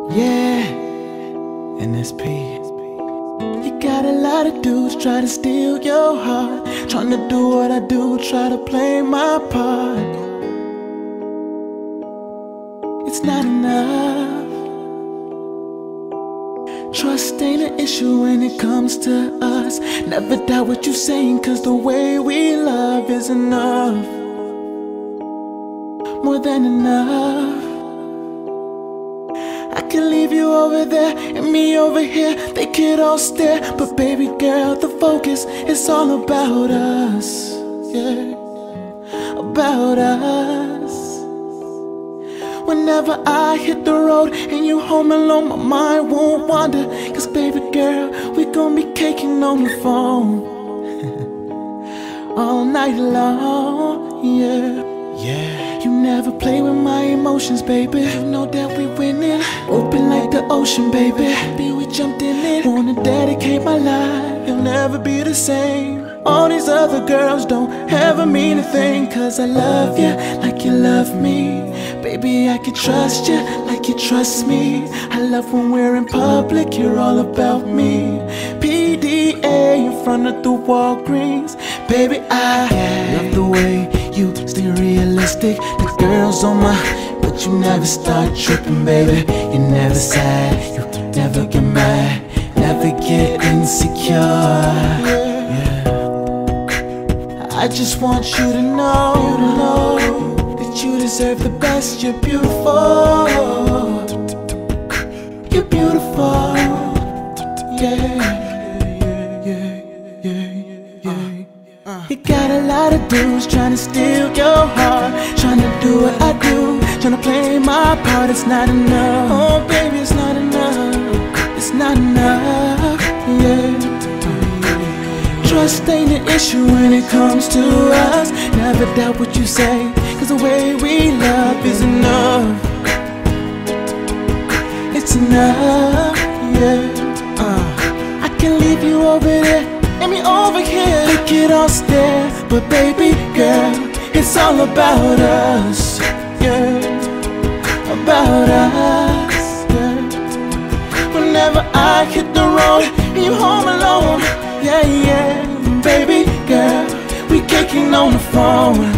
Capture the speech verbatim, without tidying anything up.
Yeah, N S P. You got a lot of dudes try to steal your heart, trying to do what I do, try to play my part. It's not enough. Trust ain't an issue when it comes to us. Never doubt what you're saying, cause the way we love is enough. More than enough. I can leave you over there and me over here, they could all stare, but baby girl, the focus is all about us. Yeah, about us. Whenever I hit the road and you home alone, my mind won't wander, cause baby girl, we gon' be caking on the phone all night long. Yeah, yeah. You never play with my emotions, baby. You know that we winning. Open like the ocean, baby. Happy we jumped in it. Wanna dedicate my life, you'll never be the same. All these other girls don't ever mean a thing, cause I love you like you love me. Baby, I can trust you like you trust me. I love when we're in public, you're all about me. P D A in front of the Walgreens. Baby, I love the way you stay realistic. The girls on my, but you never start tripping, baby. You're never sad, you never get mad, never get insecure. Yeah. I just want you to know, you to know that you deserve the best. You're beautiful, you're beautiful. Yeah. You got a lot of dudes trying to steal your heart, trying to do what I do, trying to play my part. It's not enough, oh baby, it's not enough. It's not enough, yeah. Trust ain't an issue when it comes to us. Never doubt what you say, cause the way we love is enough. It's enough, yeah. uh, I can leave you over there and me over here, we could all stare, but baby girl, it's all about us. Yeah, about us, yeah. Whenever I hit the road and you home alone, yeah, yeah. Baby girl, we caking on the phone